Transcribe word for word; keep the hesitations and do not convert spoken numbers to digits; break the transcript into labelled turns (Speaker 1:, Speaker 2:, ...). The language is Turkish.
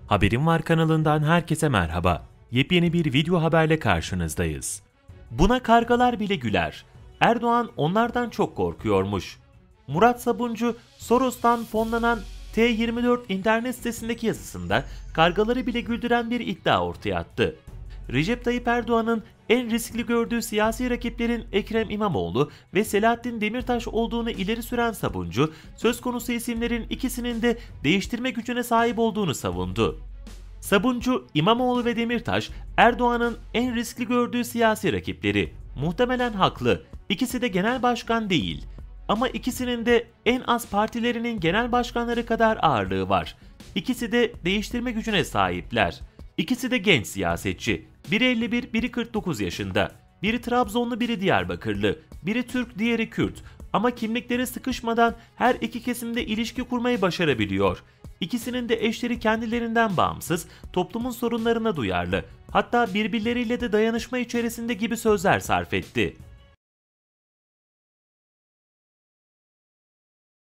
Speaker 1: Haberim Var kanalından herkese merhaba. Yepyeni bir video haberle karşınızdayız. Buna kargalar bile güler. Erdoğan onlardan çok korkuyormuş. Murat Sabuncu, Soros'tan fonlanan T yirmi dört internet sitesindeki yazısında kargaları bile güldüren bir iddia ortaya attı. Recep Tayyip Erdoğan'ın en riskli gördüğü siyasi rakiplerin Ekrem İmamoğlu ve Selahattin Demirtaş olduğunu ileri süren Sabuncu, söz konusu isimlerin ikisinin de değiştirme gücüne sahip olduğunu savundu. Sabuncu, İmamoğlu ve Demirtaş, Erdoğan'ın en riskli gördüğü siyasi rakipleri. Muhtemelen haklı, ikisi de genel başkan değil. Ama ikisinin de en az partilerinin genel başkanları kadar ağırlığı var. İkisi de değiştirme gücüne sahipler. İkisi de genç siyasetçi. Biri elli bir, biri kırk dokuz yaşında. Biri Trabzonlu, biri Diyarbakırlı. Biri Türk, diğeri Kürt. Ama kimlikleri sıkışmadan her iki kesimde ilişki kurmayı başarabiliyor. İkisinin de eşleri kendilerinden bağımsız, toplumun sorunlarına duyarlı. Hatta birbirleriyle de dayanışma içerisinde gibi sözler sarf etti.